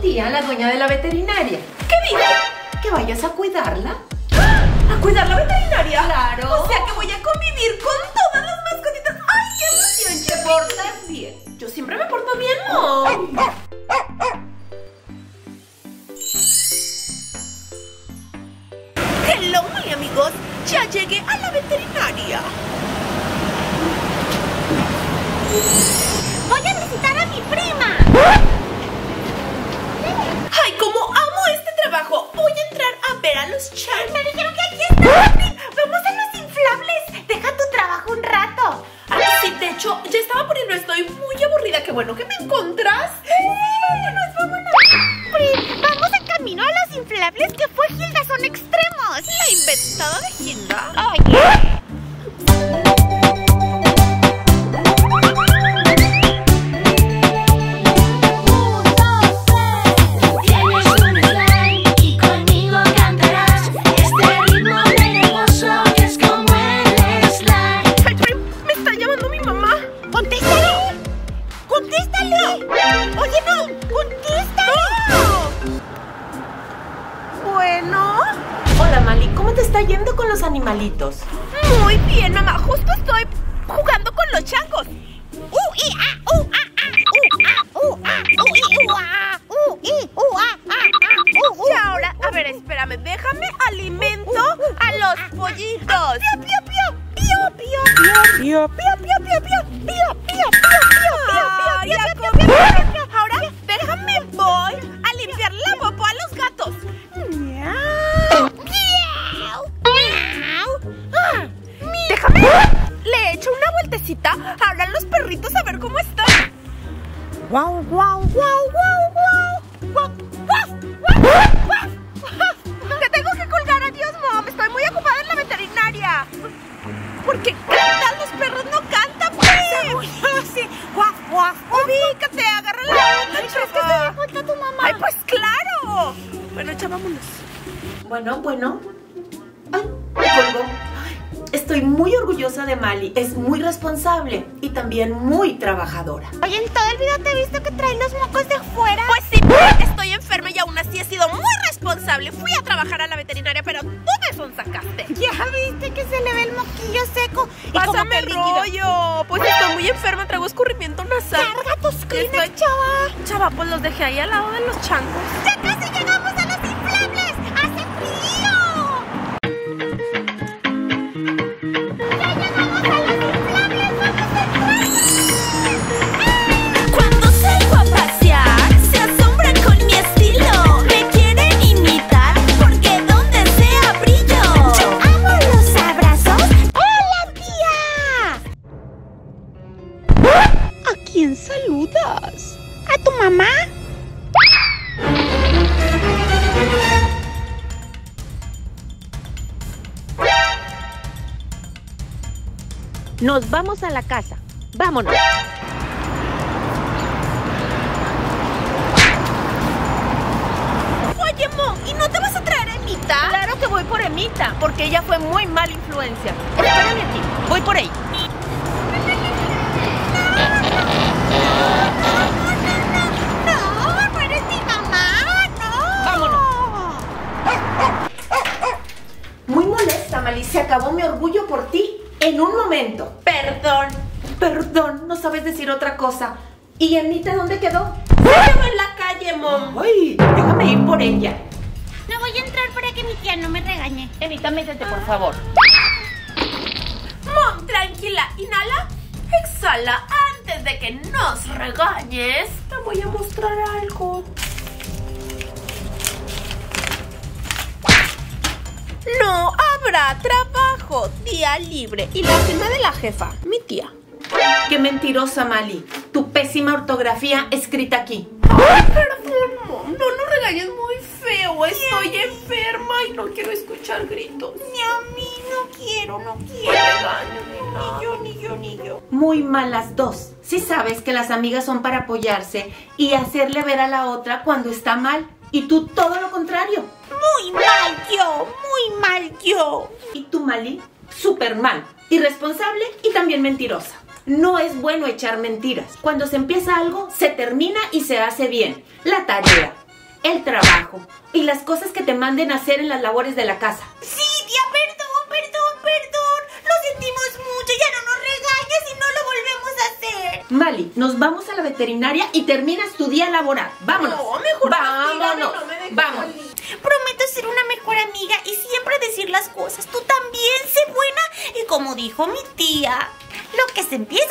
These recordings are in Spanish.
tía, la dueña de la veterinaria. ¿Qué dijo? Que vayas a cuidarla. ¿A cuidar la veterinaria? Claro. O sea que voy a convivir con todas las mascotitas. ¡Ay, qué emoción! ¿Te portas bien? Yo siempre me porto bien, Mom. Hello, my amigos. Ya llegué a la veterinaria. Voy a visitar a mi prima. ¡Ay, cómo amo este trabajo! Voy a entrar a ver a los changos. Me dijeron que aquí está. Vamos a los inflables. Deja tu trabajo un rato. Ay, sí, de hecho, ya estaba por irme. Estoy muy aburrida. ¡Qué bueno que me encontraste! Vámonos. Pri, vamos en camino a los inflables que fue Hilda. Son extremos. La inventada de Hilda. Oye. Yendo con los animalitos. Muy bien, mamá. Justo estoy jugando con los changos. Y ahora, a ver, espérame. Déjame alimento a los pollitos. Ahora, déjame voy a limpiar la popó a los gatos. Déjame, le echo una vueltecita. Hablan los perritos a ver cómo están. Guau, guau, guau, guau, guau. Te tengo que colgar, adiós, Mom. Estoy muy ocupada en la veterinaria. Porque cantan, los perros no cantan, pues. Sí. Guau, guau. Ubícate, agarra la onda, ¿Crees que se chava. dio cuenta tu mamá? Ay, pues claro. Bueno, ya vámonos. Bueno. Ay, me colgó. Estoy muy orgullosa de Mali. Es muy responsable y también muy trabajadora. Oye, en todo el video te he visto que trae los mocos de fuera. Pues sí, porque estoy enferma y aún así he sido muy responsable. Fui a trabajar a la veterinaria, pero tú me sonsacaste. Ya viste que se le ve el moquillo seco. Y Pásame el líquido. rollo. Pues estoy muy enferma, traigo escurrimiento nasal. Carga tus Kleenex, Estoy- chava. Chava, pues los dejé ahí al lado de los changos. ¡Ya casi llegamos a los inflables! ¡Hace frío! ¡Ya llegamos a los inflables! ¡Vamos a entrar! Cuando salgo a pasear, se asombran con mi estilo. Me quieren imitar porque donde sea brillo. ¡Yo amo los abrazos! ¡Hola, tía! ¿A quién saludas? ¿A tu mamá? Nos vamos a la casa. Vámonos. Oye, Mo, ¿y no te vas a traer a Emita? Claro que voy por Emita, porque ella fue muy mala influencia. Espérame aquí, voy por ella. ¡No! ¡No eres mi mamá! ¡No! Vámonos. Muy molesta, Mali. Se acabó mi orgullo por ti en un momento. Perdón, no sabes decir otra cosa. ¿Y Emita dónde quedó? Se quedó en la calle, Mom. Ay, déjame ir por ella. No voy a entrar para que mi tía no me regañe. Emita, métete, por favor. Mom, tranquila. Inhala, exhala. Antes de que nos regañes, te voy a mostrar algo. No habrá trabajo, día libre. Y la firma de la jefa, mi tía. Qué mentirosa, Mali. Tu pésima ortografía escrita aquí. Ay, perdón, Mom. No nos regañes muy feo. Estoy enferma y no quiero escuchar gritos. Ni a mí, no quiero. Ni regaños, ni yo. Muy malas dos. Sí sabes que las amigas son para apoyarse y hacerle ver a la otra cuando está mal. Y tú todo lo contrario. Muy mal yo. Y tú, Mali, súper mal. Irresponsable y también mentirosa. No es bueno echar mentiras. Cuando se empieza algo, se termina y se hace bien. La tarea, el trabajo y las cosas que te manden a hacer en las labores de la casa. Sí, tía, perdón. Lo sentimos mucho, ya no nos regañes y no lo volvemos a hacer. Mali, nos vamos a la veterinaria y terminas tu día laboral. Vámonos. No, mejor vámonos. no me dejes Vamos. salir. Prometo ser una mejor amiga y siempre decir las cosas. Tú también, sé buena. Y como dijo mi tía, lo que se empieza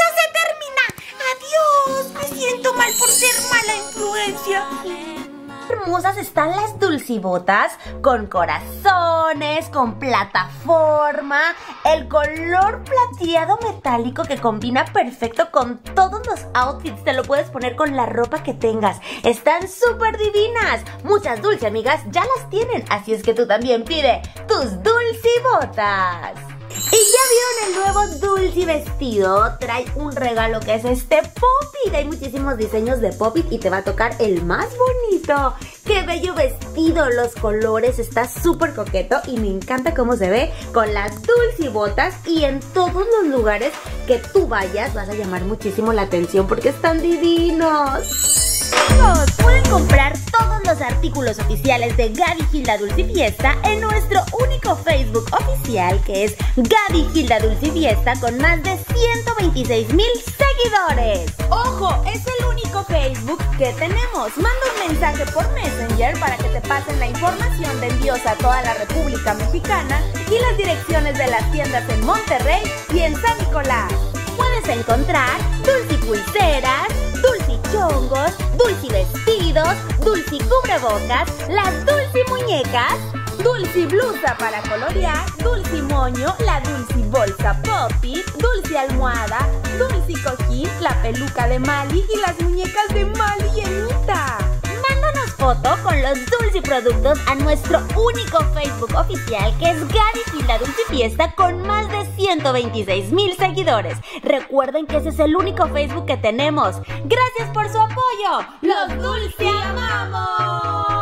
se termina. Adiós, me siento mal por ser mala influencia. Hermosas están las dulcibotas con corazones, con plataforma, el color plateado metálico que combina perfecto con todos los outfits. Te lo puedes poner con la ropa que tengas. Están súper divinas. Muchas dulce amigas ya las tienen, así es que tú también pide tus dulcibotas. ¿Y ya vieron el nuevo Dulce vestido? Trae un regalo que es este Pop-It. Hay muchísimos diseños de Pop-It y te va a tocar el más bonito. ¡Qué bello vestido! Los colores, está súper coqueto y me encanta cómo se ve con las dulcibotas. Y en todos los lugares que tú vayas vas a llamar muchísimo la atención porque están divinos. Amigos, pueden comprar todos los artículos oficiales de Gaby Gilda Dulce Fiesta en nuestro único Facebook oficial, que es Gaby Gilda Dulce Fiesta, con más de 126,000 seguidores. ¡Ojo! Es el único Facebook que tenemos. Manda un mensaje por Messenger para que te pasen la información de envíos a toda la República Mexicana y las direcciones de las tiendas en Monterrey y en San Nicolás. Puedes encontrar dulce pulseras, dulce chongos, dulce vestidos, dulce cubrebocas, las dulce muñecas, dulce blusa para colorear, dulce moño, la dulce bolsa Pop-It, dulce almohada, dulce cojín, la peluca de Mali y las muñecas de Mali y Anita. Mándanos foto con los dulce productos a nuestro único Facebook oficial, que es Gaby Gilda Dulce Fiesta, con más de 126,000 seguidores. Recuerden que ese es el único Facebook que tenemos. Gracias por su apoyo. ¡Los dulce amamos!